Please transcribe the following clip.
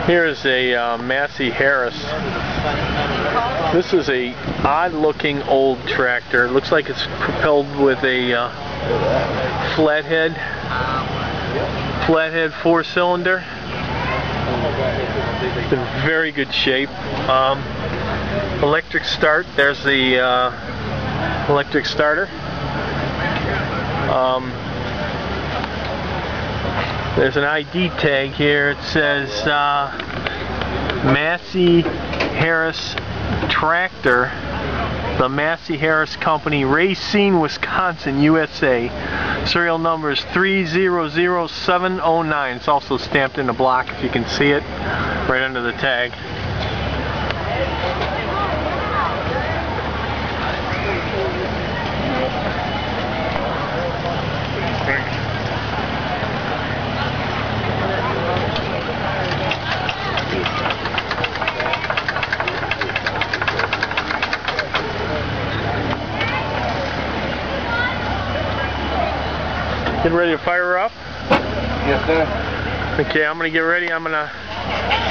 Here is a Massey Harris. This is a odd-looking old tractor. It looks like it's propelled with a flathead 4-cylinder. It's in very good shape. Electric start. There's the electric starter. There's an ID tag here. It says Massey Harris Tractor, the Massey Harris Company, Racine, Wisconsin, USA. Serial number is 300709. It's also stamped in the block, if you can see it, right under the tag. Get ready to fire her up? Yes, sir. Okay, I'm going to get ready. I'm going to